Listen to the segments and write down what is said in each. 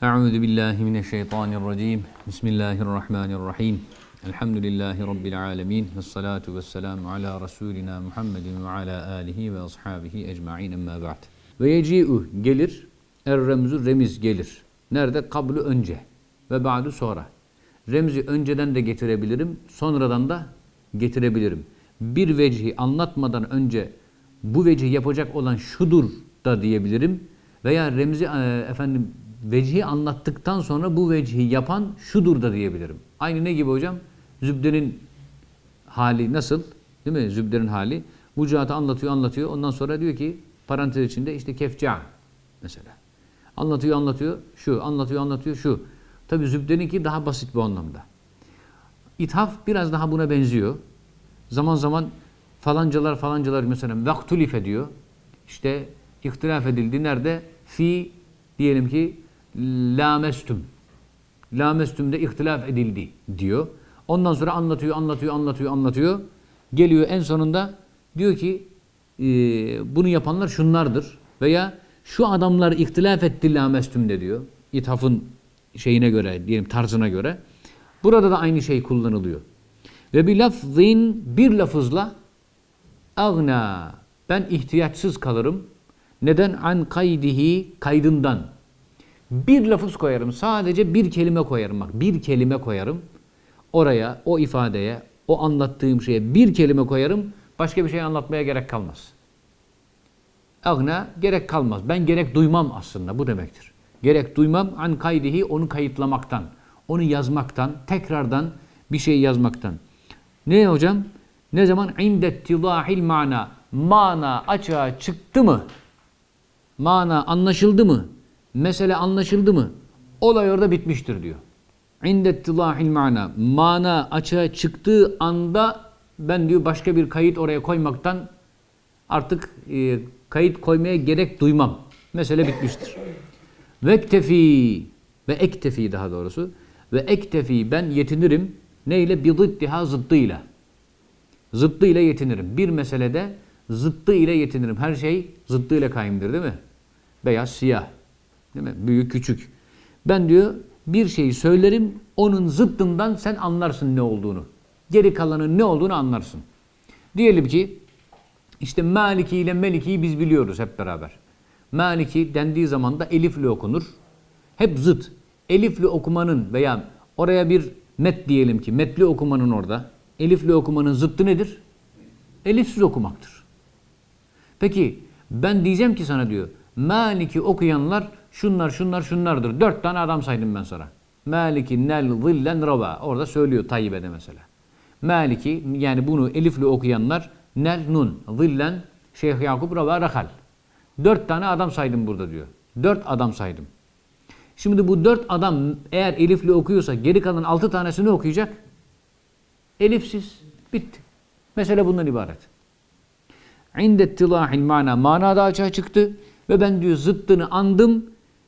Euzu billahi mineşşeytanirracim. Bismillahirrahmanirrahim. Elhamdülillahi rabbil alamin. Ves salatu vesselamu ala rasulina Muhammedin ve ala alihi ve ashabihi ecmaîn. Emma ba'd. Ve yeci'u gelir. Er-remzu remiz gelir. Nerede? Kablu önce ve ba'du sonra. Remzi önceden de getirebilirim, sonradan da getirebilirim. Bir vecihi anlatmadan önce bu vecihi yapacak olan şudur da diyebilirim. Veya remzi vecihi anlattıktan sonra bu vecihi yapan şudur da diyebilirim. Aynı ne gibi hocam? Zübdenin hali nasıl? Değil mi? Zübdenin hali. Vucuhatı anlatıyor. Ondan sonra diyor ki parantez içinde işte kefca mesela. Anlatıyor şu. Anlatıyor şu. Tabi Zübde'ninki daha basit bu anlamda. İthaf biraz daha buna benziyor. Zaman zaman falancalar mesela vaktulife diyor. İşte ihtilaf edildi. Nerede? Fi diyelim ki lamestüm. Lamestüm'de ihtilaf edildi diyor. Ondan sonra anlatıyor. Geliyor en sonunda diyor ki bunu yapanlar şunlardır. Veya şu adamlar ihtilaf etti lamestüm'de diyor. İthafın şeyine göre, diyelim tarzına göre. Burada da aynı şey kullanılıyor. Ve bir lafzin, bir lafızla agna, ben ihtiyaçsız kalırım. Neden? An kaydihi, kaydından. Bir lafız koyarım, sadece bir kelime koyarım. Bak, bir kelime koyarım. Oraya, o ifadeye, o anlattığım şeye bir kelime koyarım. Başka bir şey anlatmaya gerek kalmaz. Agna, gerek kalmaz. Ben gerek duymam aslında, bu demektir. Gerek duymam an kaydihi, onu kayıtlamaktan, onu yazmaktan, tekrardan bir şey yazmaktan. Ne hocam? Ne zaman? İndettidâhil mana. Mana açığa çıktı mı? Mana anlaşıldı mı? Mesele anlaşıldı mı? Olay orada bitmiştir diyor. İndettidâhil mana. Mana açığa çıktığı anda ben diyor başka bir kayıt oraya koymaktan artık kayıt koymaya gerek duymam. Mesele bitmiştir. Ve ektefi daha doğrusu. Ve ektefi, ben yetinirim. Neyle? Bididdiha, zıddıyla. Zıddıyla yetinirim. Bir meselede zıddı ile yetinirim. Her şey zıddıyla kaimdir değil mi? Beyaz, siyah. Değil mi? Büyük, küçük. Ben diyor bir şeyi söylerim. Onun zıddından sen anlarsın ne olduğunu. Geri kalanın ne olduğunu anlarsın. Diyelim ki işte Maliki ile Meliki'yi biz biliyoruz hep beraber. Maliki dendiği zaman da elifle okunur. Hep zıt. Elifle okumanın veya oraya bir met diyelim ki, metli okumanın orada, elifle okumanın zıttı nedir? Elifsiz okumaktır. Peki ben diyeceğim ki sana diyor, Maliki okuyanlar şunlardır. 4 tane adam saydım ben sana. Maliki nel zillen rava. Orada söylüyor Tayyibe'de mesela. Maliki, yani bunu elifle okuyanlar nel nun zillen Şeyh Yakup rava rakal. 4 tane adam saydım burada diyor. 4 adam saydım. Şimdi bu 4 adam eğer elifle okuyorsa geri kalan 6 tanesini okuyacak. Elifsiz. Bitti. Mesele bundan ibaret. İndettilâhil mana. Mana da açığa çıktı. Ve ben diyor zıttını andım.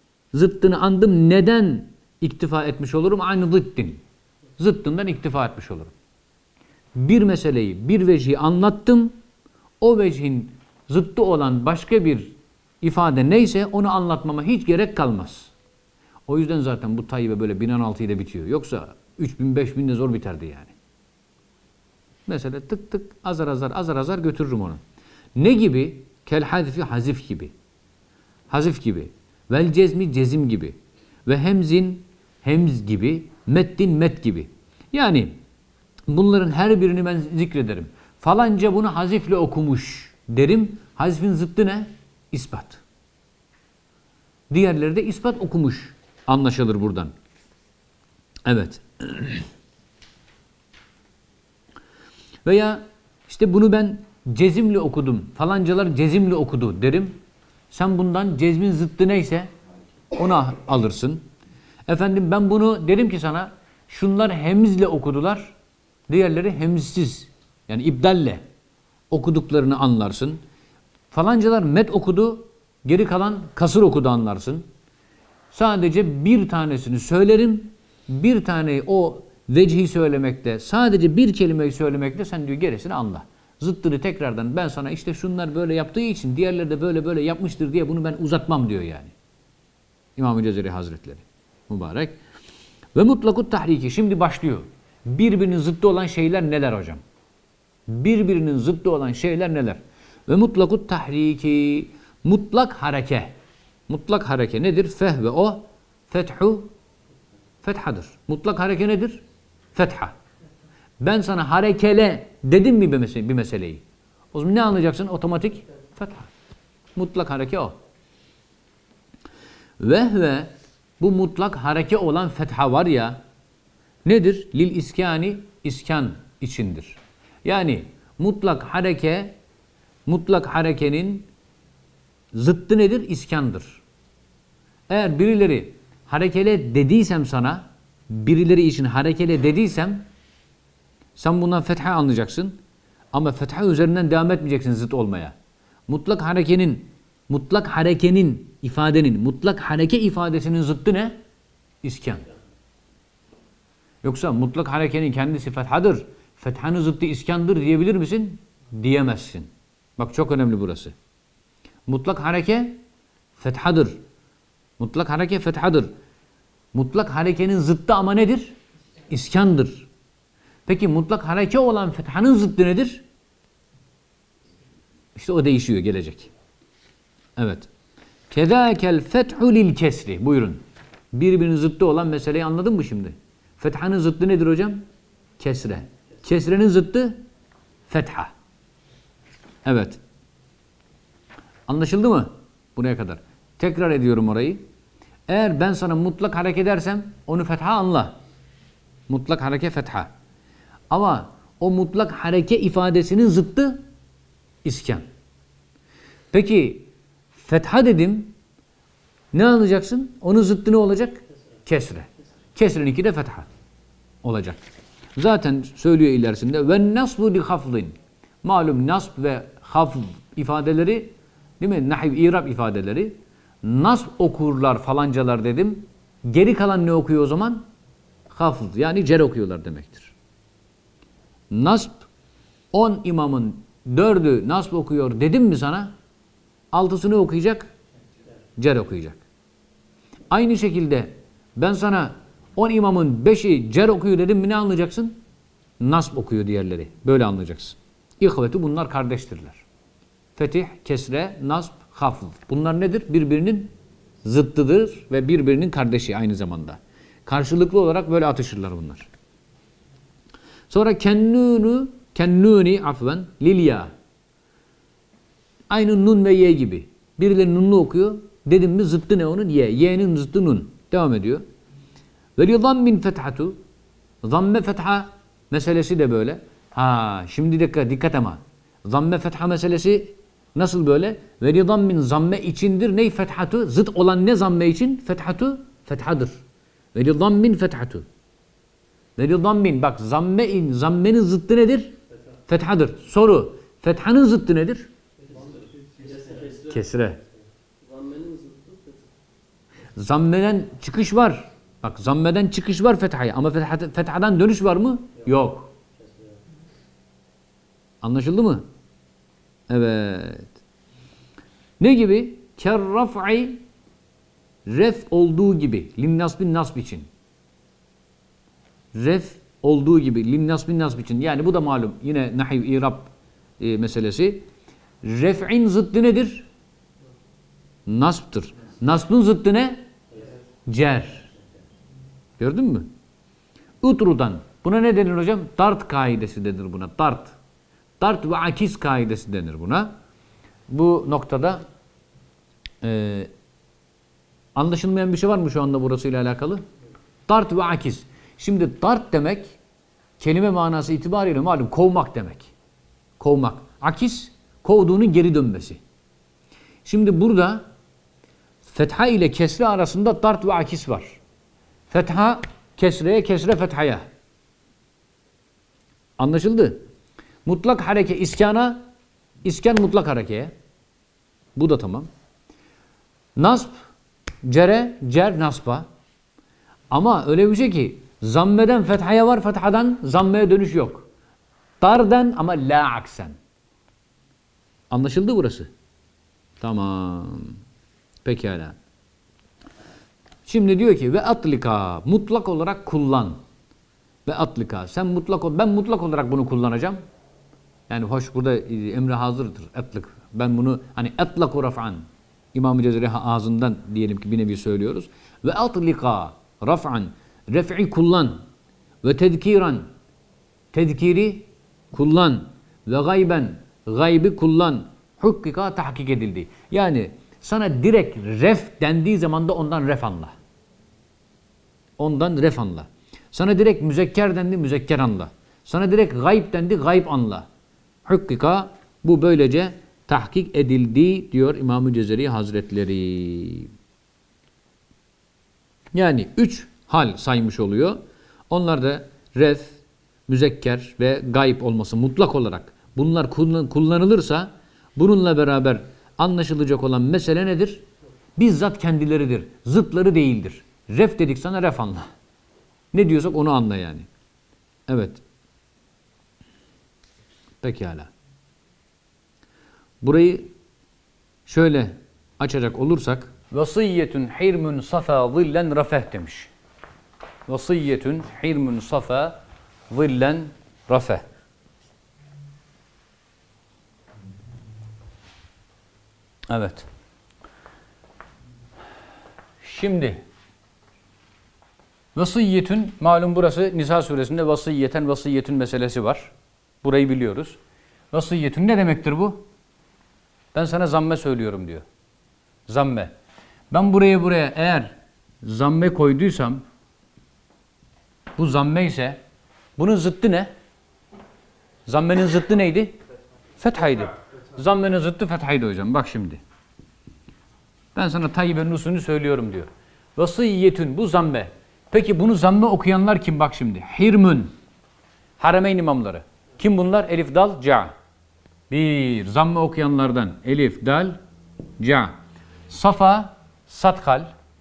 Neden iktifa etmiş olurum? Aynı zıddin. Zıttından iktifa etmiş olurum. Bir meseleyi, bir vecihi anlattım. O vecihin zıttı olan başka bir ifade neyse onu anlatmama hiç gerek kalmaz. O yüzden zaten bu Tayyibe böyle 1016 ile bitiyor. Yoksa 3000 5000 de zor biterdi yani. Mesela tık tık azar azar götürürüm onu. Ne gibi? Kel hazfi, hazif gibi. Hazif gibi. Vel cezmi, cezim gibi. Ve hemzin, hemz gibi. Meddin, met gibi. Yani bunların her birini ben zikrederim. Falanca bunu hazifle okumuş derim. Hazifin zıttı ne? İspat. Diğerleri de ispat okumuş. Anlaşılır buradan. Evet. Veya işte bunu ben cezimle okudum. Falancalar cezimle okudu derim. Sen bundan cezmin zıttı neyse onu alırsın. Efendim ben bunu derim ki sana şunlar hemzle okudular. Diğerleri hemzsiz. Yani ibdalle okuduklarını anlarsın. Falancalar met okudu. Geri kalan kasır okudu anlarsın. Sadece bir tanesini söylerim. Bir taneyi o vecihi söylemekte, sadece bir kelimeyi söylemekte sen diyor gerisini anla. Zıttını tekrardan ben sana işte şunlar böyle yaptığı için diğerleri de böyle yapmıştır diye bunu ben uzatmam diyor yani. İmam-ı Cezeri Hazretleri. Mübarek. Ve mutlakut tahriki. Şimdi başlıyor. Birbirinin zıttı olan şeyler neler hocam? Birbirinin zıttı olan şeyler neler? Ve mutlakut tahriki. Mutlak hareke. Mutlak hareke nedir? Fehve o. Fethu. Fethadır. Mutlak hareke nedir? Fetha. Ben sana harekele dedim mi bir meseleyi? O zaman ne anlayacaksın? Otomatik fetha. Mutlak hareke o. Ve bu mutlak hareke olan fetha var ya, nedir? Lil iskani, iskan içindir. Yani mutlak harekenin zıttı nedir? İskandır. Eğer birileri harekele dediysem sana, birileri için harekele dediysem, sen bundan fetha anlayacaksın. Ama fetha üzerinden devam etmeyeceksin zıt olmaya. Mutlak hareke ifadesinin zıttı ne? İskan. Yoksa mutlak harekenin kendisi fethadır. Fethanın zıttı iskandır diyebilir misin? Diyemezsin. Bak çok önemli burası. Mutlak hareke fethadır. Mutlak hareke fethadır. Mutlak harekenin zıttı ama nedir? İskandır. Peki mutlak hareke olan fethanın zıttı nedir? İşte o değişiyor, gelecek. Evet. Kezâkel fethu lil kesri. Buyurun. Birbirinin zıttı olan meseleyi anladın mı şimdi? Fethanın zıttı nedir hocam? Kesre. Kesrenin zıttı fetha. Evet. Anlaşıldı mı? Buraya kadar. Tekrar ediyorum orayı. Eğer ben sana mutlak hareke dersem onu fetha anla. Mutlak hareke fetha. Ama o mutlak hareke ifadesinin zıttı iskan. Peki fetha dedim. Ne anlayacaksın? Onun zıttı ne olacak? Kesre. Kesreninki de fetha olacak. Zaten söylüyor ilerisinde ve nasbu li hafzin. Malum nasb ve hafz ifadeleri, değil mi? Nahiv, irab ifadeleri. Nasb okurlar falancalar dedim. Geri kalan ne okuyor o zaman? Hafz, yani cer okuyorlar demektir. Nasb 10 imamın 4'ü nasb okuyor dedim mi sana? 6'sını okuyacak? Cer okuyacak. Aynı şekilde ben sana 10 imamın 5'i cer okuyor dedim mi ne anlayacaksın? Nasb okuyor diğerleri. Böyle anlayacaksın. İhveti bunlar kardeştirler. Fetih, kesre, nasb, hafız. Bunlar nedir? Birbirinin zıttıdır ve birbirinin kardeşi aynı zamanda. Karşılıklı olarak böyle atışırlar bunlar. Sonra kennuni afven lilya. Aynı nun ve ye gibi. Birileri nunlu okuyor. Dedim mi zıttı ne onun? Ye. Ye'nin zıttı nun. Devam ediyor. Ve li zammin fethatu. Zamme fetha meselesi de böyle. Şimdi dikkat ama. Zamme fetha meselesi nasıl böyle? Ve li zammin zamme içindir. Ney fethatu? Zıt olan ne zamme için? Fethatu fethadır. Ve li zammin fethatu. Ve li zammin. Bak zammenin zıttı nedir? Fethadır. Soru. Fethanın zıttı nedir? Kesre. Zammeden çıkış var. Bak zammeden çıkış var fethaya ama fethadan dönüş var mı? Yok. Anlaşıldı mı? Evet. Ne gibi? Kerraf'i ref olduğu gibi. Linnasbin nasb için. Ref olduğu gibi. Linnasbin nasb için. Yani bu da malum. Yine nahiv, irab meselesi. Ref'in zıttı nedir? Nasb'tır. Nasb'ın zıttı ne? Cer. Gördün mü? Utrudan. Buna ne denir hocam? Dart kaidesi denir buna. Dart. Dart ve akis kaidesi denir buna. Bu noktada anlaşılmayan bir şey var mı şu anda burasıyla alakalı? Dart ve akis. Şimdi dart demek kelime manası itibariyle malum kovmak demek. Kovmak. Akis kovduğunun geri dönmesi. Şimdi burada fetha ile kesre arasında dart ve akis var. Fetha kesreye, kesre fethaya. Anlaşıldı? Mutlak hareke iskana, iskan mutlak harekeye. Bu da tamam. Nasb cere, cer nasba. Ama öyle bir şey ki zammeden fethaya var, fethadan zammeye dönüş yok. Darden ama la aksen. Anlaşıldı burası? Tamam. Pekala. Şimdi diyor ki ve atlika mutlak olarak kullan. Ve atlika sen ben mutlak olarak bunu kullanacağım. Yani hoş burada emri hazırdır atlık. Ben bunu hani atlaku raf'an İmam-ı Cezeri ağzından diyelim ki bir nevi söylüyoruz. Ve atlika raf'an ref'i kullan ve tedkiran tedkiri kullan ve gayben gaybi kullan. Hukkika tahkik edildi. Yani sana direkt ref dendiği zaman da ondan ref anla. Ondan ref anla. Sana direkt müzekker dendi, müzekker anla. Sana direkt gayb dendi, gayb anla. Hukkika bu böylece tahkik edildi diyor İmam-ı Cezeri Hazretleri. Yani 3 hal saymış oluyor. Onlar da ref, müzekker ve gayb olması mutlak olarak. Bunlar kullanılırsa bununla beraber anlaşılacak olan mesele nedir? Bizzat kendileridir. Zıtları değildir. Ref dedik sana ref anla. Ne diyorsak onu anla yani. Evet. Pekala. Burayı şöyle açacak olursak vasiyyetun hirmun safa zillen rafeh demiş. Vasiyyetun hirmun safa zillen rafeh. Evet. Şimdi vasiyyetun malum burası Nisa suresinde vasiyyetun meselesi var. Burayı biliyoruz. Vasiyyetun ne demektir bu? Ben sana zamme söylüyorum diyor. Zamme. Ben buraya eğer zamme koyduysam bu zamme ise bunun zıttı ne? Zammenin zıttı neydi? Fethaydı. Zammenin zıttı fethaydı hocam. Bak şimdi. Ben sana tayyibenin usulünü söylüyorum diyor. Vasiyyetun bu zamme. Peki bunu zamme okuyanlar kim bak şimdi? Hirmun. Harameyn imamları. Kim bunlar? Elif, dal, ca. Bir. Zamme okuyanlardan. Elif, dal, ca. Safa, satkal.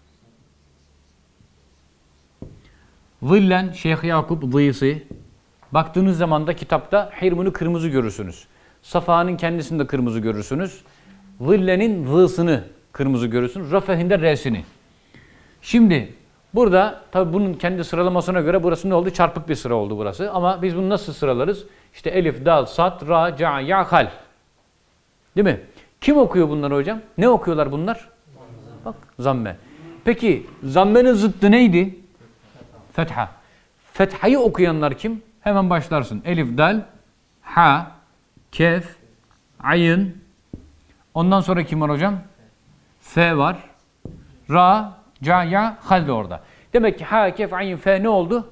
Zillen, Şeyh Yakup zıyısı. Baktığınız zaman da kitapta Hirmun'u kırmızı görürsünüz. Safa'nın kendisinde kırmızı görürsünüz. Zillen'in zısını kırmızı görürsünüz. Rafeh'in de re'sini. Şimdi burada tabi bunun kendi sıralamasına göre burası ne oldu? Çarpık bir sıra oldu burası. Ama biz bunu nasıl sıralarız? İşte elif, dal, sat, ra, ca, ya, hal. Değil mi? Kim okuyor bunları hocam? Ne okuyorlar bunlar? Bak zamme. Peki zammenin zıttı neydi? Fetha. Fethayı okuyanlar kim? Hemen başlarsın. Elif, dal, ha, kef, ayın. Ondan sonra kim var hocam? F var. Ra, ca, ya, hal de orada. Demek ki ha, kef, ayın, f ne oldu?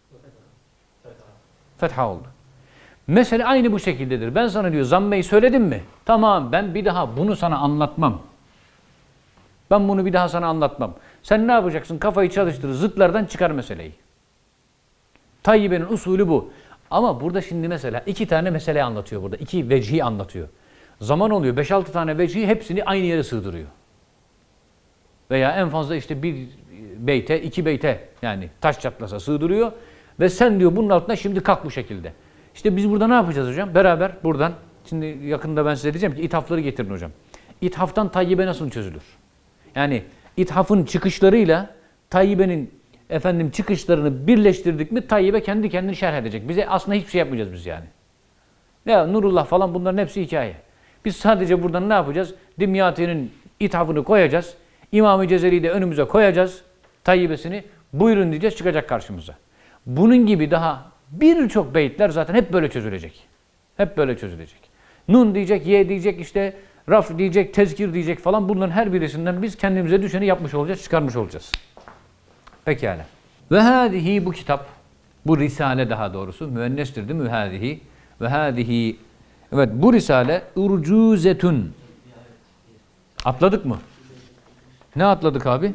Fetha oldu. Mesele aynı bu şekildedir. Ben sana diyor zammeyi söyledim mi? Tamam ben bir daha bunu sana anlatmam. Ben bunu bir daha sana anlatmam. Sen ne yapacaksın? Kafayı çalıştır, zıtlardan çıkar meseleyi. Tayyibe'nin usulü bu. Ama burada şimdi mesela 2 tane mesele anlatıyor burada. 2 vecihi anlatıyor. Zaman oluyor 5-6 tane vecihi hepsini aynı yere sığdırıyor. Veya en fazla işte 1 beyte, 2 beyte yani taş çatlasa sığdırıyor. Ve sen diyor bunun altına şimdi kalk bu şekilde. İşte biz burada ne yapacağız hocam? Beraber buradan, şimdi yakında ben size diyeceğim ki ithafları getirin hocam. İthaftan tayyibe nasıl çözülür? Yani ithafın çıkışlarıyla tayyibenin çıkışlarını birleştirdik mi tayyibe kendi kendini şerh edecek. Bize aslında hiçbir şey yapmayacağız biz yani. Ya Nurullah falan bunların hepsi hikaye. Biz sadece buradan ne yapacağız? Dimyati'nin ithafını koyacağız. İmam-ı Cezeri'yi de önümüze koyacağız. Tayyibesini buyurun diyeceğiz çıkacak karşımıza. Bunun gibi daha birçok beyitler zaten hep böyle çözülecek. Hep böyle çözülecek. Nun diyecek, ye diyecek, işte raf diyecek, tezkir diyecek falan. Bunların her birisinden biz kendimize düşeni yapmış olacağız, çıkarmış olacağız. Pekala. Ve hâzihi bu kitap, bu risale daha doğrusu, müennestir değil mi? Hâzihi. Ve hâzihi. Evet bu risale urcuzetun. Atladık mı? Ne atladık abi?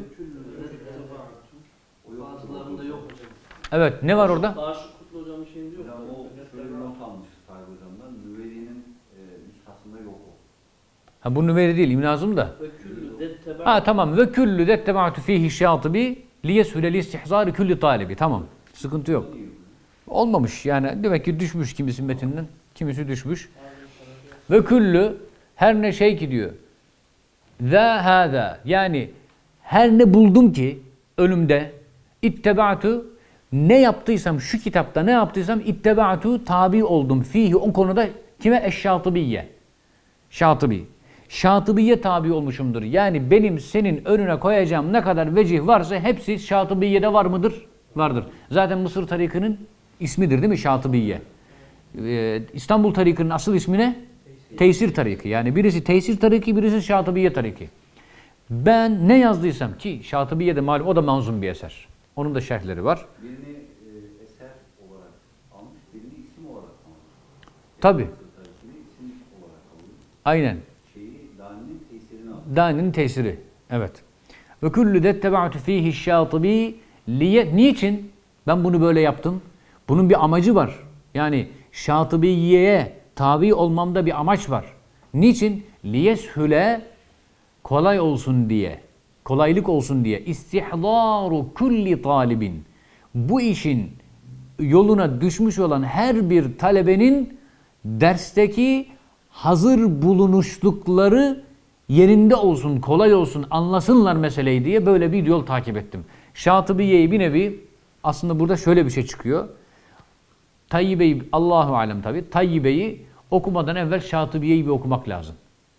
Evet ne var orada? Aşık Kutlu Hocam'ın şeyinde yok. O şöyle bir not almış Tayyip Hocam'dan. Nüveyri'nin nüshasında yok o. Ha bu nüveyri değil İbn Azım da. Ha tamam. Ve küllü de tebaatü fihi şâtıbi liyeshüleli istihzâri külli talibi. Tamam. Sıkıntı yok. Olmamış yani. Demek ki düşmüş kimisi metinden. Kimisi düşmüş. Ve küllü her ne şey ki diyor. Zâ hâzâ. Yani her ne buldum ki önümde itteba'tu ne yaptıysam şu kitapta ne yaptıysam itteba'tu tabi oldum fihi o konuda kime? Eşşatibiyye. Şatibi. Şatibiye tabi olmuşumdur. Yani benim senin önüne koyacağım ne kadar vecih varsa hepsi Şatibiye'de var mıdır? Vardır. Zaten Mısır tarikının ismidir değil mi? Şatibiye. İstanbul tarikının asıl ismi ne? Teysir tariki. Yani birisi Teysir tariki, birisi Şatibiye tariki. Ben ne yazdıysam ki Şatibiye'de malum o da manzum bir eser. Onun da şerhleri var. Birini eser olarak almış, birini isim olarak almış. Tabii. İsim olarak almış. Aynen. Dani'nin tesirini almış. Dani'nin tesiri. Evet. Ve kullu dettebaatu fihi Şatibi niçin ben bunu böyle yaptım? Bunun bir amacı var. Yani Şatibiye'ye tabi olmamda bir amaç var. Niçin? Liyeshüle kolay olsun diye. Kolaylık olsun diye. İstihdaru kulli talibin. Bu işin yoluna düşmüş olan her bir talebenin dersteki hazır bulunuşlukları yerinde olsun, kolay olsun, anlasınlar meseleyi diye böyle bir yol takip ettim. Şatibiye'yi bir nevi aslında burada şöyle bir şey çıkıyor. Tayyibe'yi, Allahu alem tabi, Tayyibe'yi okumadan evvel Şatibiye'yi bir okumak lazım.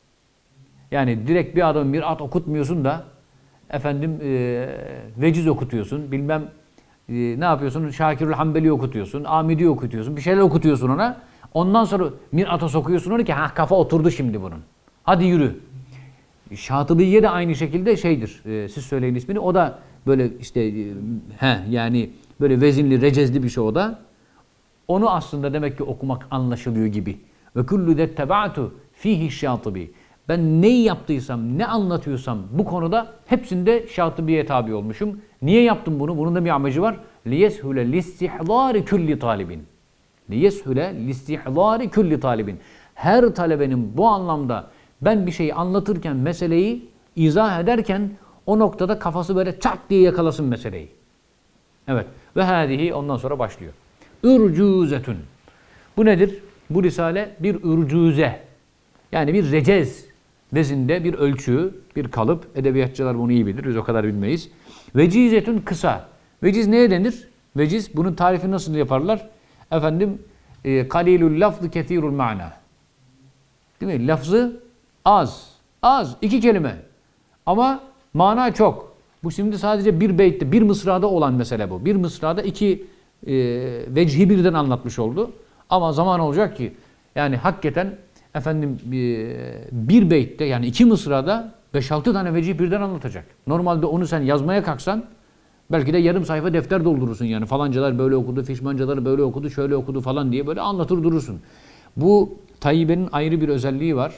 Yani direkt bir adam mirat okutmuyorsun da efendim veciz okutuyorsun, bilmem ne yapıyorsun, Şakirül Hanbeli okutuyorsun, Amidi okutuyorsun, bir şeyler okutuyorsun ona. Ondan sonra mirata sokuyorsun onu ki kafa oturdu şimdi bunun. Hadi yürü. Şatibiye de aynı şekilde şeydir. Siz söyleyin ismini. O da böyle işte yani böyle vezinli, recezli bir şey o da. Onu aslında demek ki okumak anlaşılıyor gibi. Ve kullu dettebaatu fihi Şatibi. Ben neyi yaptıysam, ne anlatıyorsam bu konuda hepsinde Şatibiye tabi olmuşum. Niye yaptım bunu? Bunun da bir amacı var. Liyeshule listihdari kulli talibin. Liyeshule listihdari kulli talibin. Her talebenin bu anlamda ben bir şeyi anlatırken, meseleyi izah ederken o noktada kafası böyle çat diye yakalasın meseleyi. Evet. Ve hâzihi ondan sonra başlıyor. Ürcüzetün. Bu nedir? Bu risale bir ürcüze. Yani bir recez vezinde bir ölçü, bir kalıp. Edebiyatçılar bunu iyi bilir. Biz o kadar bilmeyiz. Vecizetün kısa. Veciz neye denir? Veciz bunun tarifi nasıl yaparlar? Efendim kalilul lafzı kethirul mana. Değil mi? Lafzı az. Az. 2 kelime. Ama mana çok. Bu şimdi sadece bir beytte, bir mısrada olan mesele bu. Bir mısrada 2 vecihi birden anlatmış oldu. Ama zaman olacak ki yani hakikaten efendim bir beytte yani 2 mısrada 5-6 tane vecih birden anlatacak. Normalde onu sen yazmaya kalksan belki de yarım sayfa defter doldurursun yani. Falancalar böyle okudu, fişmancalar böyle okudu, şöyle okudu falan diye böyle anlatır durursun. Bu Tayyibe'nin ayrı bir özelliği var.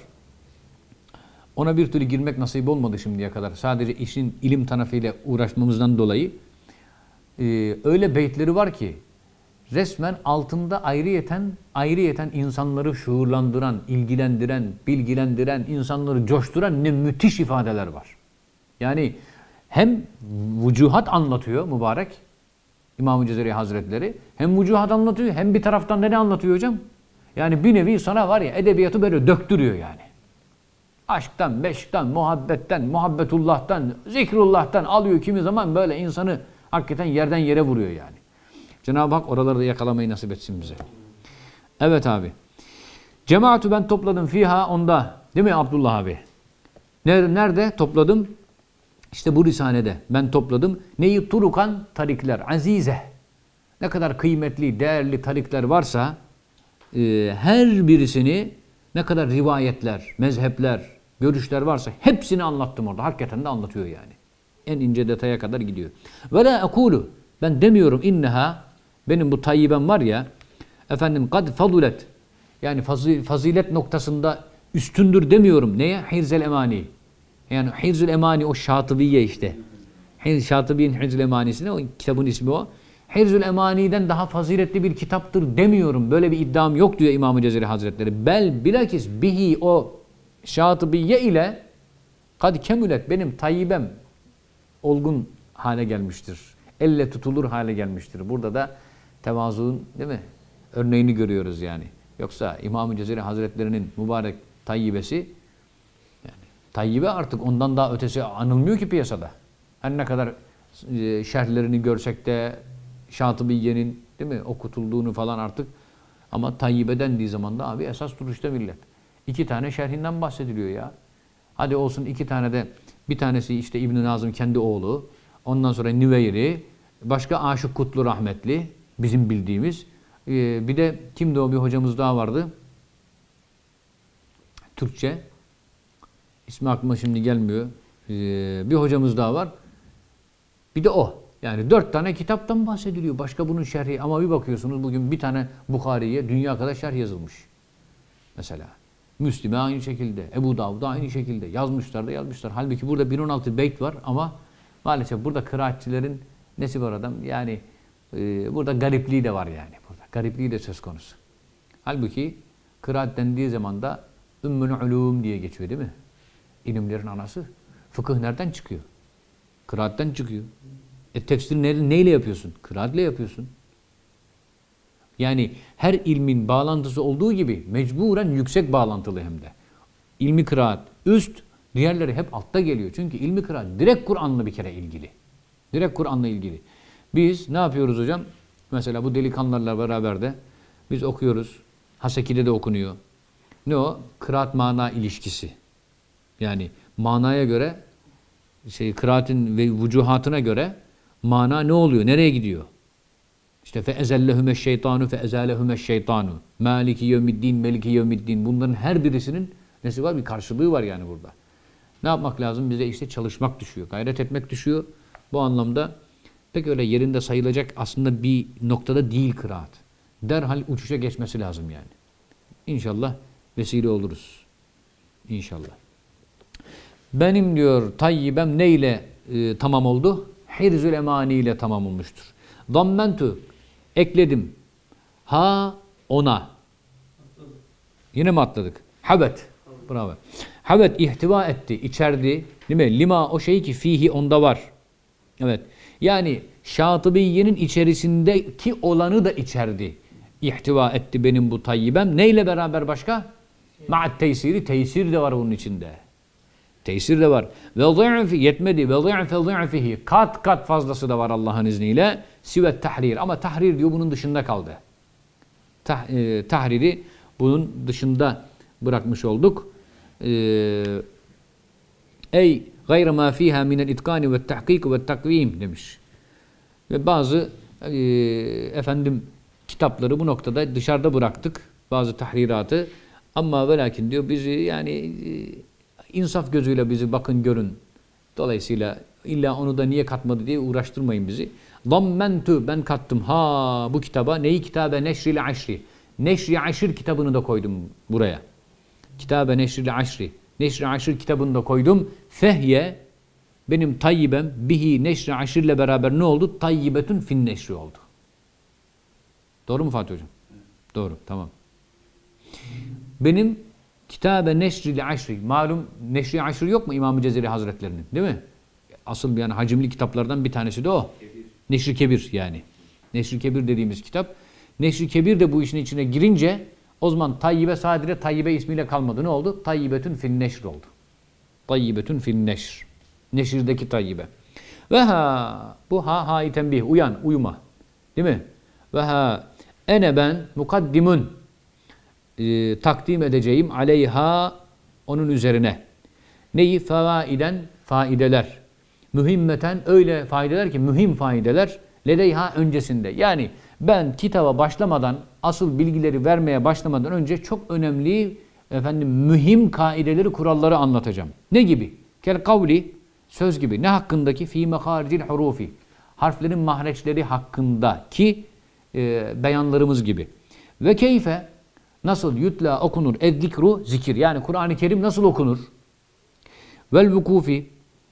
Ona bir türlü girmek nasip olmadı şimdiye kadar. Sadece işin ilim tarafıyla uğraşmamızdan dolayı. Öyle beytleri var ki resmen altında ayrıyeten insanları şuurlandıran, ilgilendiren, bilgilendiren, insanları coşturan ne müthiş ifadeler var. Yani hem vücuhat anlatıyor mübarek İmam-ı Cezeri Hazretleri, hem vücuhat anlatıyor hem bir taraftan da ne anlatıyor hocam? Yani bir nevi sana var ya edebiyatı böyle döktürüyor yani. Aşktan, meşkten, muhabbetten, muhabbetullah'tan, zikrullah'tan alıyor kimi zaman böyle insanı hakikaten yerden yere vuruyor yani. Cenab-ı Hak oraları da yakalamayı nasip etsin bize. Evet abi. Cemaatü ben topladım fiha onda. Değil mi Abdullah abi? Nerede topladım? İşte bu risalede ben topladım. Neyi? Turukan tarikler. Azize. Ne kadar kıymetli, değerli tarikler varsa her birisini ne kadar rivayetler, mezhepler, görüşler varsa hepsini anlattım orada. Hakikaten de anlatıyor yani. En ince detaya kadar gidiyor. Ve la ekulu. Ben demiyorum inneha. Benim bu tayyibem var ya. Efendim kad fadulet. Yani fazilet noktasında üstündür demiyorum. Neye? Hirzul emani. Yani Hirzul emani o Şatibiye işte. Şatibiye'nin Hirzul emanisine o kitabın ismi o. Hirzul emani'den daha faziletli bir kitaptır demiyorum. Böyle bir iddiam yok diyor İmam-ı Cezeri Hazretleri. Bilakis bihi o Şatibiye ile kad kemület benim tayyibem olgun hale gelmiştir. Elle tutulur hale gelmiştir. Burada da tevazuun değil mi? Örneğini görüyoruz yani. Yoksa İmam-ı Cezeri Hazretleri'nin mübarek tayyibesi yani tayyibe artık ondan daha ötesi anılmıyor ki piyasada. Her ne kadar şerhlerini görsek de Şatıbiyye'nin değil mi okutulduğunu falan artık, ama Tayyibe dendiği zaman da abi esas duruşta millet. 2 tane şerhinden bahsediliyor ya. Hadi olsun 2 tane de, bir tanesi işte İbn-i Nazım kendi oğlu. Ondan sonra Nüveyri, başka Aşık Kutlu rahmetli bizim bildiğimiz. Bir de kimdi o, bir hocamız daha vardı. Türkçe. İsmi aklıma şimdi gelmiyor. Bir hocamız daha var. Bir de o. Yani 4 tane kitaptan bahsediliyor. Başka bunun şerhi. Ama bir bakıyorsunuz bugün bir tane Bukhari'ye dünya kadar şerh yazılmış. Mesela. Müslim'e aynı şekilde. Ebu Davud'a aynı şekilde. Yazmışlar da yazmışlar. Halbuki burada 1016 beyt var ama maalesef burada kıraatçilerin nesi var adam? Yani burada garipliği de var yani. Burada garipliği de söz konusu. Halbuki kıraat dendiği zaman da Ümmül Ulûm diye geçiyor değil mi? İlimlerin anası. Fıkıh nereden çıkıyor? Kıraatten çıkıyor. Tefsir neyle yapıyorsun? Kıraatle yapıyorsun. Yani her ilmin bağlantısı olduğu gibi mecburen yüksek bağlantılı hem de. İlmi kıraat üst, diğerleri hep altta geliyor. Çünkü ilmi kıraat direkt Kur'an'la bir kere ilgili. Direkt Kur'an'la ilgili. Biz ne yapıyoruz hocam? Mesela bu delikanlılarla beraber de biz okuyoruz. Haseki'de de okunuyor. Ne o? Kıraat mana ilişkisi. Yani manaya göre, kıraatin ve vücuhatına göre mana ne oluyor? Nereye gidiyor? İşte feezellehümeşşeytanu feezalehümeşşeytanu. Maliki yevmiddin, meliki yevmiddin. Bunların her birisinin nesi var? Bir karşılığı var yani burada. Ne yapmak lazım? Bize işte çalışmak düşüyor. Gayret etmek düşüyor. Bu anlamda pek öyle yerinde sayılacak aslında bir noktada değil kıraat. Derhal uçuşa geçmesi lazım yani. İnşallah vesile oluruz. İnşallah. Benim diyor tayyibem neyle tamam oldu? Hirzül emani ile tamam olmuştur. Dammentu, ekledim. Ha ona. Yine mi atladık? Habet. Bravo. Habet ihtiva etti, içerdi. Değil mi? Lima o şey ki fihi onda var. Evet. Yani Şatıbiyye'nin içerisindeki olanı da içerdi. İhtiva etti benim bu tayyibem. Neyle beraber başka? Ma'at teysiri. Teysir de var bunun içinde. Tesir de var. Ve zı'fi yetmedi. Ve zı'fi kat kat fazlası da var Allah'ın izniyle. Sivet tahrir. Ama tahrir diyor bunun dışında kaldı. Tahriri bunun dışında bırakmış olduk. Ey gayre ma fiha minel itkani ve tahkik ve takvim demiş. Ve bazı kitapları bu noktada dışarıda bıraktık. Bazı tahriratı. Ama ve lakin diyor bizi yani İnsaf gözüyle bizi bakın görün. Dolayısıyla illa onu da niye katmadı diye uğraştırmayın bizi. Dammentu ben kattım ha bu kitaba. Neyi kitabe? Neşril aşri. Neşri aşir kitabını da koydum buraya. Kitabe neşril aşri. Neşri aşir kitabını da koydum. Fehye benim tayyibem bihi neşri aşirle beraber ne oldu? Tayyibetun fin neşri oldu. Doğru mu Fatih Hocam? Doğru tamam. Benim Kitabe Neşri Aşri. Malum Neşri Aşri yok mu İmam-ı Cezeri Hazretlerinin? Değil mi? Asıl yani hacimli kitaplardan bir tanesi de o. Neşri Kebir yani. Neşri Kebir dediğimiz kitap. Neşri Kebir de bu işin içine girince o zaman Tayyibe sadece Tayyibe ismiyle kalmadı. Ne oldu? Tayyibetün fin neşr oldu. Tayyibetün fin neşr. Neşirdeki Tayyibe. Ve ha bu ha-i tembih. Uyan, uyuma. Değil mi? Ve ha ene ben mukaddimun takdim edeceğim aleyha onun üzerine. Neyi? Fevaiden faideler. Mühimmeten öyle faydeler ki mühim faydeler ledeyha öncesinde. Yani ben kitaba başlamadan asıl bilgileri vermeye başlamadan önce çok önemli mühim kaideleri, kuralları anlatacağım. Ne gibi? Kel kavli söz gibi. Ne hakkındaki? Fî meharicil hurufi. Harflerin mahreçleri hakkındaki beyanlarımız gibi. Ve keyfe nasıl yutla okunur? Ezzikru zikir. Yani Kur'an-ı Kerim nasıl okunur? Vel vukufi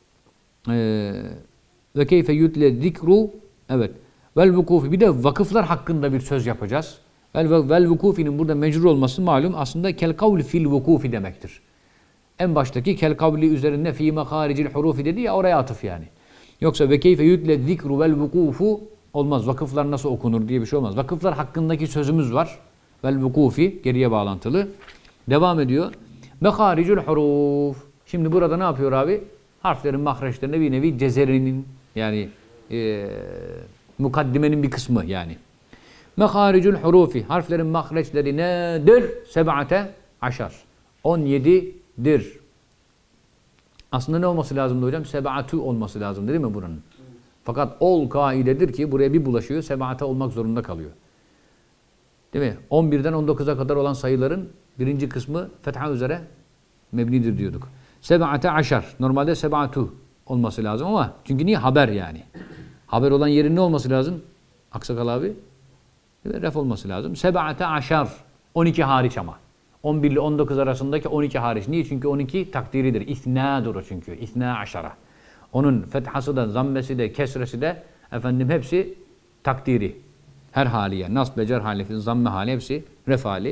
ve keyfe yutle zikru evet. Vel vukufi bir de vakıflar hakkında bir söz yapacağız. Vel vukufinin burada mecrur olması malum aslında kel kavli fil vukufi demektir. En baştaki kel kavli üzerinde fi meharicil hurufi dedi ya oraya atıf yani. Yoksa ve keyfe yutle zikru vel vukufu olmaz. Vakıflar nasıl okunur diye bir şey olmaz. Vakıflar hakkındaki sözümüz var. Vel vukufi geriye bağlantılı. Devam ediyor. Meharicul huruf. Şimdi burada ne yapıyor abi? Harflerin mahreçlerine bir nevi cezerinin yani mukaddimenin bir kısmı yani. Meharicul hurufi. Harflerin mahreçleri nedir? Seb'ate aşar. 17'dir. Aslında ne olması lazımdı hocam? Seb'atü olması lazım değil mi buranın? Fakat ol kaidedir ki buraya bir bulaşıyor. Seb'ate olmak zorunda kalıyor. Değil mi? 11'den 19'a kadar olan sayıların birinci kısmı fetha üzere mebnidir diyorduk. Seb'ate aşar. Normalde seb'atu olması lazım ama çünkü niye? Haber yani. Haber olan yerin ne olması lazım? Aksakal abi. Ref olması lazım. Seb'ate aşar. 12 hariç ama. 11 ile 19 arasındaki 12 hariç. Niye? Çünkü 12 takdiridir. İthnadır o çünkü. İthna aşara. Onun fethası da, zammesi de, kesresi de efendim hepsi takdiri. Her haliye. Nasb ve cer hali, zamme hali hepsi ref hali.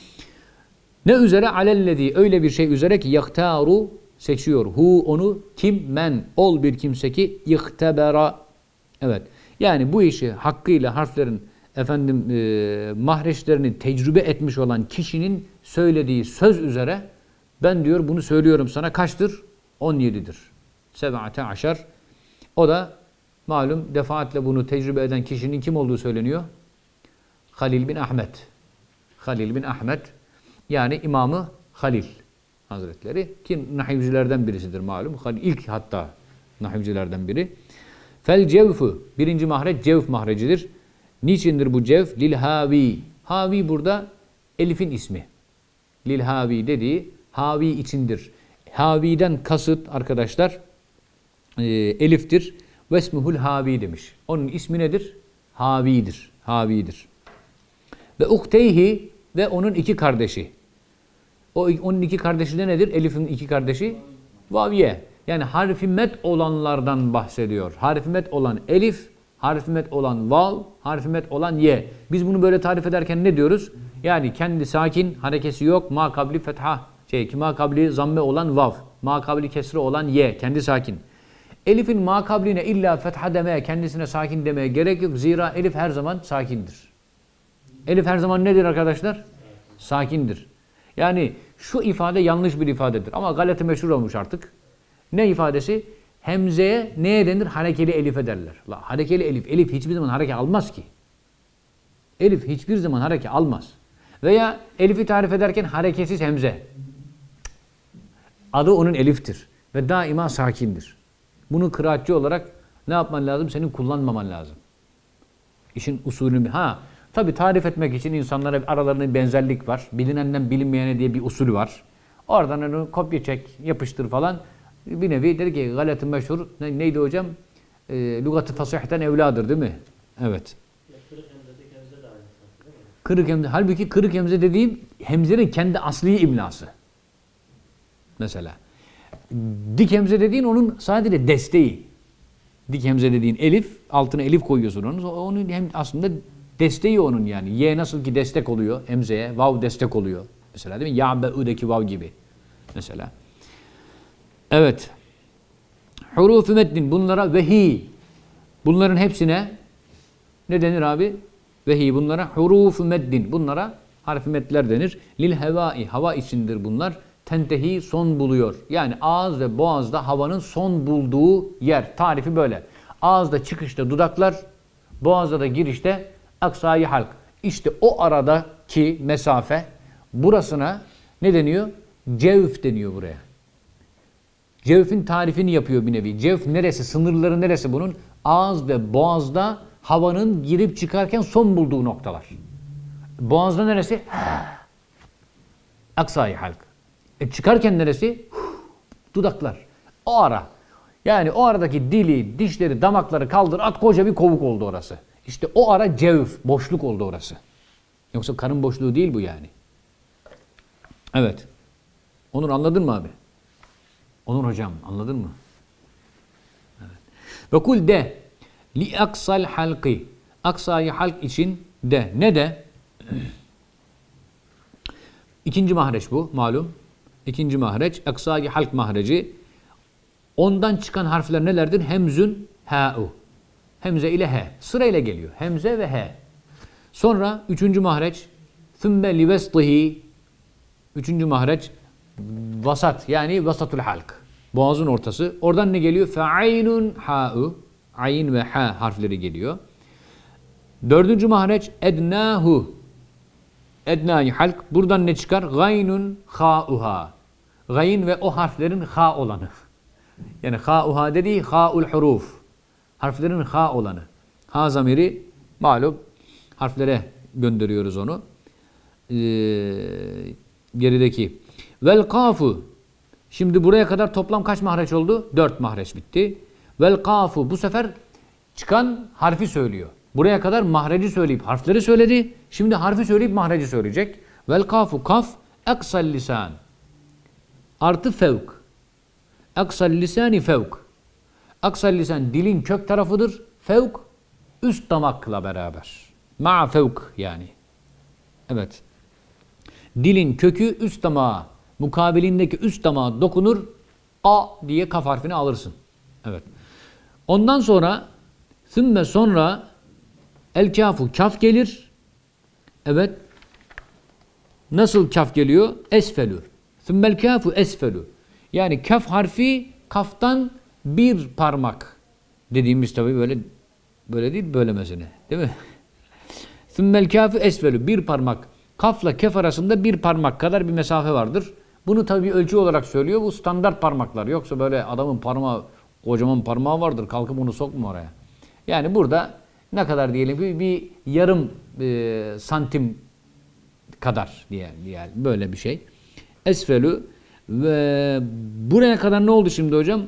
Ne üzere? Alellezi. Öyle bir şey üzere ki yaktaru seçiyor. Hu onu kim men ol bir kimse ki ihtebera. Evet. Yani bu işi hakkıyla harflerin efendim mahreçlerini tecrübe etmiş olan kişinin söylediği söz üzere ben diyor bunu söylüyorum sana kaçtır? 17'dir. Seb'ate aşar. O da malum defaatle bunu tecrübe eden kişinin kim olduğu söyleniyor? Halil bin Ahmet. Halil bin Ahmet yani İmamı Halil Hazretleri ki nahivcilerden birisidir malum. İlk hatta nahivcilerden biri. Fel cevfu. Birinci mahreç cevf mahrecidir. Niçindir bu cevf? Lil havi. Havi burada elifin ismi. Lil havi dediği havi içindir. Haviden kasıt arkadaşlar eliftir. Vesmuhul havi demiş. Onun ismi nedir? Havidir. Havidir. Ve uhteyhi ve onun iki kardeşi. Onun iki kardeşi de nedir? Elif'in iki kardeşi vaviye. Yani harfi met olanlardan bahsediyor. Harfi met olan elif, harfi met olan vav, harfi met olan ye. Biz bunu böyle tarif ederken ne diyoruz? Yani kendi sakin, harekesi yok. Ma kabli fetha, ma kabli zamme olan vav, ma kabli kesre olan ye. Kendi sakin. Elif'in ma kabline illa fetha demeye, kendisine sakin demeye gerek yok. Zira elif her zaman sakindir. Elif her zaman nedir arkadaşlar? Sakindir. Yani şu ifade yanlış bir ifadedir. Ama galeti meşhur olmuş artık. Ne ifadesi? Hemzeye neye denir? Harekeli elife derler. Harekeli elif. Elif hiçbir zaman hareke almaz ki. Elif hiçbir zaman hareke almaz. Veya elifi tarif ederken hareketsiz hemze. Adı onun eliftir. Ve daima sakindir. Bunu kıraatçı olarak ne yapman lazım? Senin kullanmaman lazım. İşin usulü. Tabi tarif etmek için insanlara aralarında benzerlik var. Bilinenden bilinmeyene diye bir usulü var. Oradan onu kopya çek, yapıştır falan. Bir nevi dedi ki galeti meşhur. Neydi hocam? Lügat-ı fasihten evladır değil mi? Evet. Kırık hemzedeki hemze de aynı değil mi? Kırık hemze. Halbuki kırık hemze dediğim hemzenin kendi asli imlası. Mesela. Dik hemze dediğin onun sadece desteği. Dik hemze dediğin elif, altına elif koyuyorsun onun hem aslında desteği onun yani. Y nasıl ki destek oluyor hemzeye, vav destek oluyor. Mesela değil mi? Ya'be'ü'deki vav gibi. Mesela. Evet. Huruf-u meddin bunlara vehi. Bunların hepsine ne denir abi? Vehi bunlara huruf-u meddin. Bunlara harf-i medler denir. Lil hevai. Hava içindir bunlar. Tentehi son buluyor. Yani ağız ve boğazda havanın son bulduğu yer. Tarifi böyle. Ağızda çıkışta dudaklar, boğazda da girişte aksayı halk. İşte o aradaki mesafe burasına ne deniyor? Cevf deniyor buraya. Cevfin tarifini yapıyor bir nevi. Cevf neresi? Sınırları neresi bunun? Ağız ve boğazda havanın girip çıkarken son bulduğu noktalar. Boğazda neresi? Aksayı halk. Çıkarken neresi? Dudaklar. O ara. Yani o aradaki dili, dişleri, damakları kaldır at koca bir kovuk oldu orası. İşte o ara cevf, boşluk oldu orası. Yoksa karın boşluğu değil bu yani. Evet. Onur anladın mı abi? Onur hocam anladın mı? Evet. Ve kul de li aksal halqi. Aksayı halk için de. Ne de? İkinci mahreç bu malum. İkinci mahreç. Aksayı halk mahreci. Ondan çıkan harfler nelerdir? Hemzün, ha'u. Hemze ile he. Sırayla geliyor. Hemze ve he. Sonra üçüncü mahreç. Thümme li vestihi. Üçüncü mahreç. Vasat yani vasatul halk. Boğazın ortası. Oradan ne geliyor? Fe'aynun ha'u. ayn ve ha harfleri geliyor. Dördüncü mahreç ednahu. Edna'yı halk. Buradan ne çıkar? Gaynun ha'uha. Gayn ve o harflerin ha olanı. Yani ha'uha dediği ha'ul huruf. Harflerin ha olanı. Ha zamiri malum harflere gönderiyoruz onu. Gerideki. Vel kafu. Şimdi buraya kadar toplam kaç mahreç oldu? 4 mahreç bitti. Vel kafu. Bu sefer çıkan harfi söylüyor. Buraya kadar mahreci söyleyip harfleri söyledi. Şimdi harfi söyleyip mahreci söyleyecek. Vel kafu kaf aksal lisan. Artı fevk. Aksal lisani fevk. Aksal lisan dilin kök tarafıdır. Fevk üst damakla beraber. Ma'a fevk yani. Evet. Dilin kökü üst damağa, mukabilindeki üst damağa dokunur. A diye kaf harfini alırsın. Evet. Ondan sonra sümme sonra el kafu kaf gelir. Evet. Nasıl kaf geliyor? Esfelü. Sümmel kafu esfelü. Yani kaf harfi kaftan bir parmak. Dediğimiz tabii böyle değil, böylemesine. Değil mi? Sümmel kafu esfelü. Bir parmak. Kafla kef arasında bir parmak kadar bir mesafe vardır. Bunu tabii ölçü olarak söylüyor. Bu standart parmaklar. Yoksa böyle adamın parmağı, kocaman parmağı vardır. Kalkıp onu sokma oraya. Yani burada ne kadar diyelim ki bir yarım santim kadar diyelim. Böyle bir şey. Esfelü ve buraya kadar ne oldu şimdi hocam?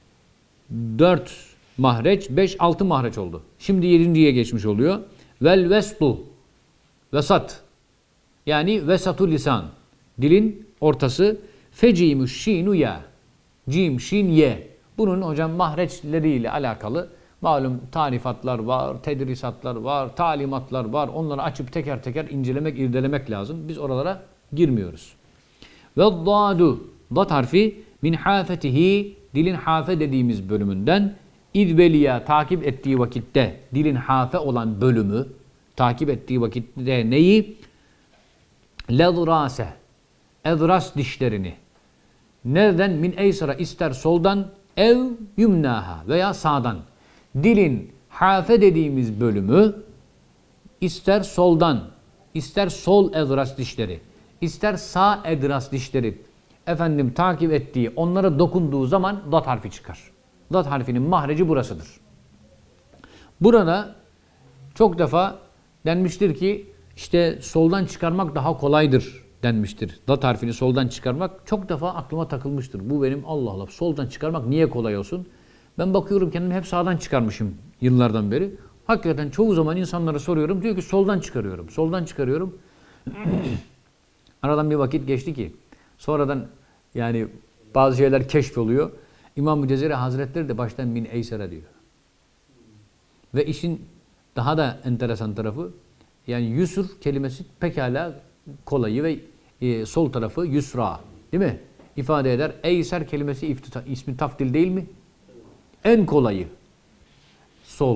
4 mahreç, 5, 6 mahreç oldu. Şimdi 7.'ye geçmiş oluyor. Vel vestu. Vesat. Yani vesatu lisan. Dilin ortası. Fecimu şinu ya. Cim, şin, ye. Bunun hocam mahreçleriyle alakalı malum tarifatlar var, tedrisatlar var, talimatlar var. Onları açıp teker teker incelemek, irdelemek lazım. Biz oralara girmiyoruz. Ve dadu. Dat harfi min hafetihi. Dilin hafe dediğimiz bölümünden idveliya takip ettiği vakitte dilin hafe olan bölümü takip ettiği vakitte neyi? Ledrase. Edras dişlerini. Nereden? Min eysara ister soldan ev yumnaha veya sağdan. Dilin hafe dediğimiz bölümü ister soldan, ister sol edras dişleri, ister sağ edras dişleri efendim takip ettiği, onlara dokunduğu zaman dat harfi çıkar. Dat harfinin mahreci burasıdır. Burada çok defa denmiştir ki işte soldan çıkarmak daha kolaydır denmiştir. Dat harfini soldan çıkarmak çok defa aklıma takılmıştır. Bu benim Allah Allah soldan çıkarmak niye kolay olsun? Ben bakıyorum kendimi hep sağdan çıkarmışım yıllardan beri. Hakikaten çoğu zaman insanlara soruyorum. Diyor ki soldan çıkarıyorum. Soldan çıkarıyorum. Aradan bir vakit geçti ki sonradan yani bazı şeyler keşfoluyor. İmam-ı Cezeri Hazretleri de baştan min eysere diyor. Ve işin daha da enteresan tarafı yani yusur kelimesi pekala kolayı ve sol tarafı yusra değil mi? İfade eder. Eyser kelimesi ismi tafdil değil mi? En kolayı. Sol.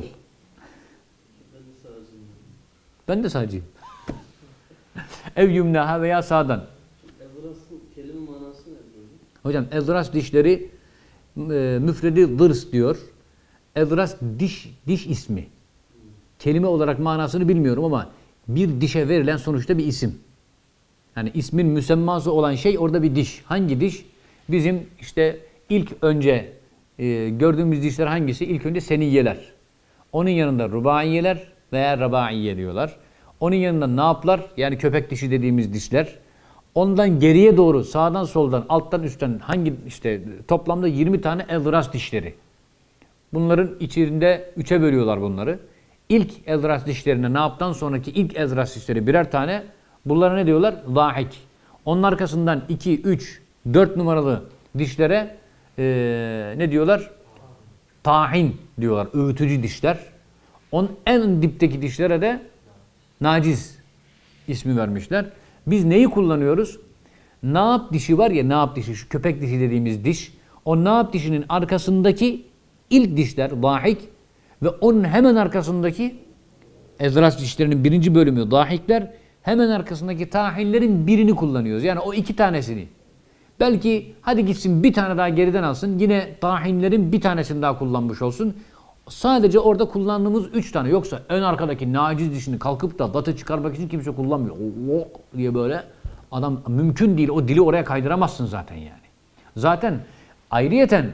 Ben de sağcıyım. Ev yumnaha veya sağdan. Evras'ın kelime manası ne? Hocam evras dişleri müfredi dırs diyor. Evras diş ismi. Kelime olarak manasını bilmiyorum ama bir dişe verilen sonuçta bir isim. Yani ismin müsemması olan şey orada bir diş. Hangi diş? Bizim işte ilk önce gördüğümüz dişler hangisi? İlk önce seniyyeler. Onun yanında rubaiyeler veya rabaiye diyorlar. Onun yanında naplar yani köpek dişi dediğimiz dişler. Ondan geriye doğru sağdan soldan alttan üstten hangi işte toplamda 20 tane elras dişleri. Bunların içinde 3'e bölüyorlar bunları. İlk elras dişlerine naptan sonraki ilk elras dişleri birer tane. Bunlara ne diyorlar? Zahik. Onun arkasından 2, 3, 4 numaralı dişlere ne diyorlar? Tahin diyorlar. Öğütücü dişler. Onun en dipteki dişlere de naciz ismi vermişler. Biz neyi kullanıyoruz? Naap dişi var ya, naap dişi, şu köpek dişi dediğimiz diş. O naap dişinin arkasındaki ilk dişler zahik ve onun hemen arkasındaki ezras dişlerinin birinci bölümü zahikler, hemen arkasındaki tahinlerin birini kullanıyoruz. Yani o iki tanesini. Belki hadi gitsin bir tane daha geriden alsın. Yine tahinlerin bir tanesini daha kullanmış olsun. Sadece orada kullandığımız 3 tane. Yoksa ön arkadaki naciz dişini kalkıp da datı çıkarmak için kimse kullanmıyor. O diye böyle adam mümkün değil. O dili oraya kaydıramazsın zaten yani. Zaten ayrıyeten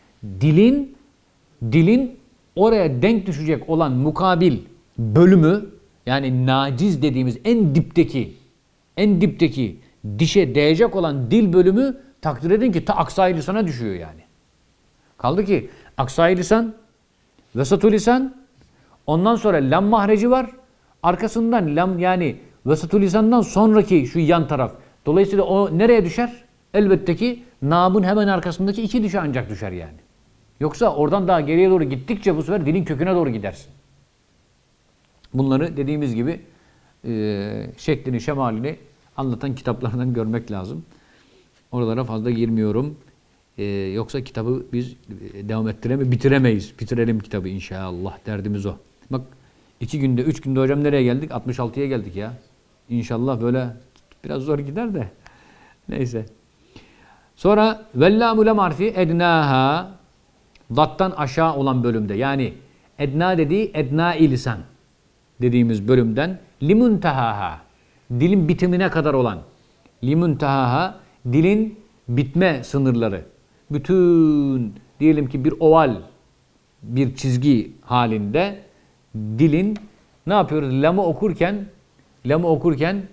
dilin oraya denk düşecek olan mukabil bölümü, yani naciz dediğimiz en dipteki dişe değecek olan dil bölümü takdir edin ki ta aksai lisana düşüyor yani. Kaldı ki aksai lisan, vesatü lisan, ondan sonra lam mahreci var. Arkasından lam, yani vesatü lisandan sonraki şu yan taraf. Dolayısıyla o nereye düşer? Elbette ki nabın hemen arkasındaki 2 dişe ancak düşer yani. Yoksa oradan daha geriye doğru gittikçe bu sefer dilin köküne doğru gidersin. Bunları dediğimiz gibi şeklini, şemalini anlatan kitaplardan görmek lazım. Oralara fazla girmiyorum. Yoksa kitabı biz bitiremeyiz. Bitirelim kitabı inşallah. Derdimiz o. Bak 2 günde, 3 günde hocam nereye geldik? 66'ya geldik ya. İnşallah böyle biraz zor gider de. Neyse. Sonra vellâmu lem harfi ednâhâ, dattan aşağı olan bölümde, yani edna dediği ednâ-i lisan dediğimiz bölümden limuntehaha, dilin bitimine kadar olan, limuntehaha, dilin bitme sınırları. Bütün diyelim ki bir oval, bir çizgi halinde dilin ne yapıyoruz? Lamı okurken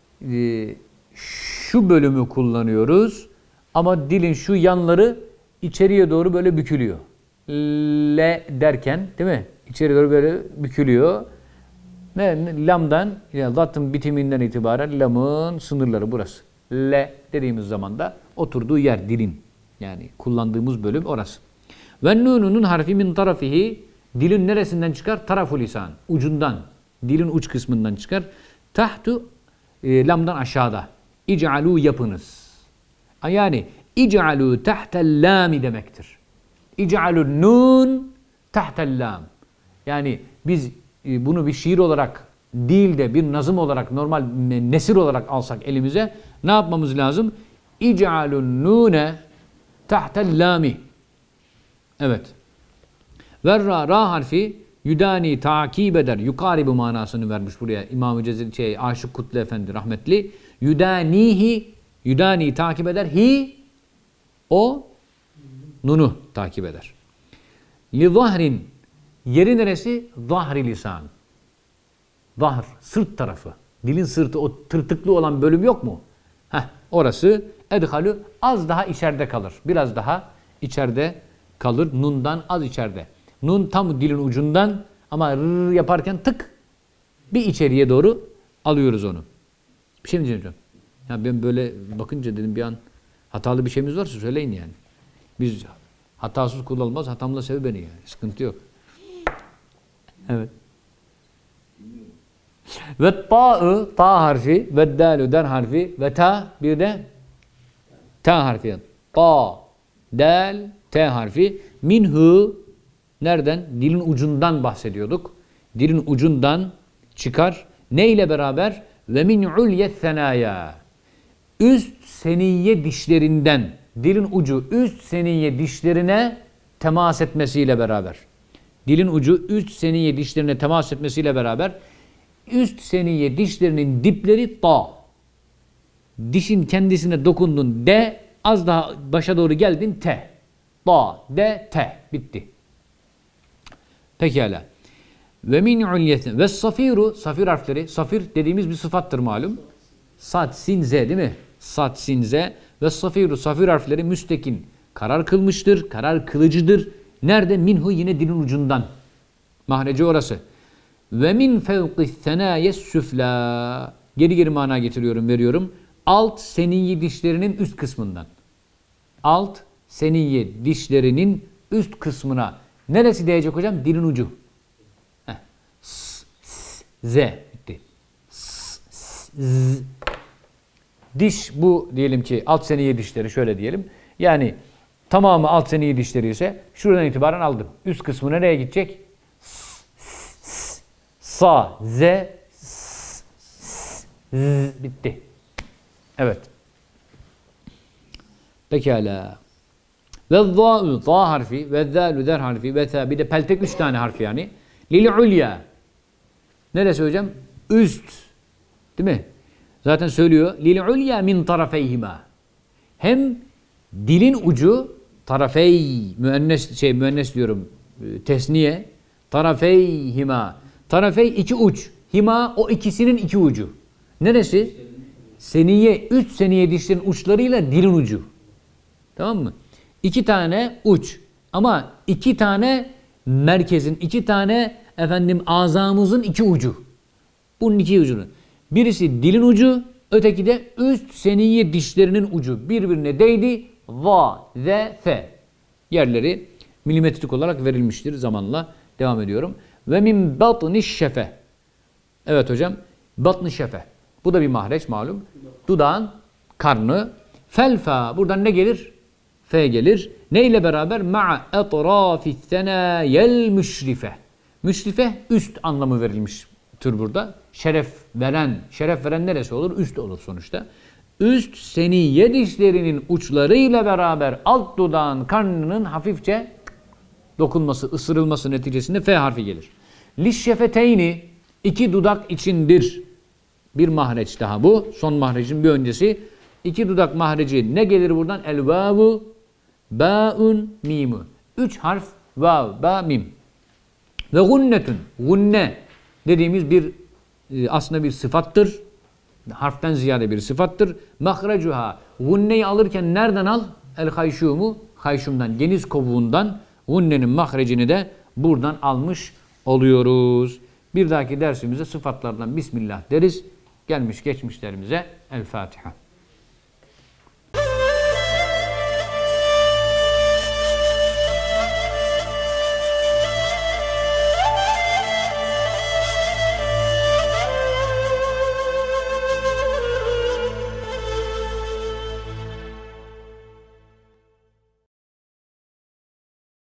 şu bölümü kullanıyoruz ama dilin şu yanları içeriye doğru böyle bükülüyor. Le derken, değil mi? İçeri doğru böyle bükülüyor. Lamdan, yani zaten bitiminden itibaren lamın sınırları burası. Le dediğimiz zaman da oturduğu yer dilin. Yani kullandığımız bölüm orası. Ve nununun harfi min tarafihi, dilin neresinden çıkar? Taraful lisan. Ucundan. Dilin uç kısmından çıkar. Tahtu, lamdan aşağıda. İc'alû, yapınız. Yani İc'alû tahtel lâmi demektir. İc'alû nun tahtel lâm. Yani biz bunu bir şiir olarak değil de bir nazım olarak, normal nesir olarak alsak elimize ne yapmamız lazım? İc'alûn nûne tahtel lâmi. Evet. Ve ra harfi yudani takip eder. Yukaribu manasını vermiş buraya İmam-ı Aşık Kutlu Efendi rahmetli. Yudani takip eder. O nunu takip eder. Li zahrin, yeri neresi? Zahri lisan. Zahr, sırt tarafı. Dilin sırtı, o tırtıklı olan bölüm yok mu? Orası edhalü, az daha içeride kalır. Biraz daha içeride kalır. Nundan az içeride. Nun tam dilin ucundan ama rrr yaparken tık bir içeriye doğru alıyoruz onu. Bir şey mi diyeceğim? Ya ben böyle bakınca dedim bir an hatalı bir şeyimiz varsa söyleyin yani. Biz hatasız kul olmaz, hatamla sev beni yani. Sıkıntı yok. Evet. Ve ta'ı, ta harfi, ve dalu, der harfi, ve ta, bir de ta harfi. Ta, dal, t harfi. Minhu, nereden? Dilin ucundan bahsediyorduk. Dilin ucundan çıkar. Ne ile beraber? Ve min ulyet senaya. Üst seniyye dişlerinden, dilin ucu üst seniyye dişlerine temas etmesiyle beraber. Dilin ucu üst seniyye dişlerine temas etmesiyle beraber üst seniyye dişlerinin dipleri ta. Dişin kendisine dokundun de, az daha başa doğru geldin te. Ta, de, te. Bitti. Pekala. Ve min ulyetin ve safiru, safir harfleri, safir dediğimiz bir sıfattır malum. Sad, sin, z değil mi? Sad, sin, z ve safiru, safir harfleri müstekin. Karar kılmıştır, karar kılıcıdır. Nerede? Minhu, yine dilin ucundan. Mahreci orası. Ve min fevqi senâye süflâ. Geri mana getiriyorum, veriyorum. Alt seniyye dişlerinin üst kısmından. Alt seniyye dişlerinin üst kısmına. Neresi değecek hocam? Dilin ucu. Z. Bitti. Z. Diş bu diyelim ki alt seniyye dişleri, şöyle diyelim. Yani tamamı alt seniyye dişleri ise şuradan itibaren aldım. Üst kısmı nereye gidecek? Sa, z, bitti. Evet. Pekala. Ve zâ'u zâ harfi ve zâlu zer harfi ve thâ bir de peltek 3 tane harfi yani. Lil ulya. Neresi hocam? Üst. Değil mi? Zaten söylüyor. Lil ulya min tarafeyhima. Hem dilin ucu tarafey müennes diyorum tesniye tarafeyhima. Tarafey iki uç. Hima o ikisinin iki ucu. Neresi? Seniye, üst seniye dişlerin uçlarıyla dilin ucu. Tamam mı? 2 tane uç. Ama 2 tane merkezin, 2 tane azamızın 2 ucu. Bunun 2 ucunu. Birisi dilin ucu, öteki de üst seniye dişlerinin ucu. Birbirine değdi. Va, ze, fe. Yerleri milimetrik olarak verilmiştir zamanla. Devam ediyorum. Ve min batniş şefe. Evet hocam. Batniş şefe. Bu da bir mahreç malum. Dudağın karnı. Felfa. Buradan ne gelir? F gelir. Ne ile beraber? Ma'a etrafis senâyel müşrife. Müşrife üst anlamı verilmiştir burada. Şeref veren neresi olur? Üst olur sonuçta. Üst seniye dişlerinin uçlarıyla beraber alt dudağın karnının hafifçe dokunması, ısırılması neticesinde F harfi gelir. Lişşefeteyni 2 dudak içindir. Bir mahreç daha bu. Son mahrecin bir öncesi. 2 dudak mahreci ne gelir buradan? El vavu, ba'un, mimu. 3 harf vav, ba, mim. Ve gunnetun. Gunne dediğimiz bir aslında bir sıfattır. Harften ziyade bir sıfattır. Mahrecuha. Gunneyi alırken nereden al? El hayşumu. Hayşumdan, geniz kovuğundan. Gunnenin mahrecini de buradan almış oluyoruz. Bir dahaki dersimizde sıfatlardan Bismillah deriz. Gelmiş geçmişlerimize El Fatiha.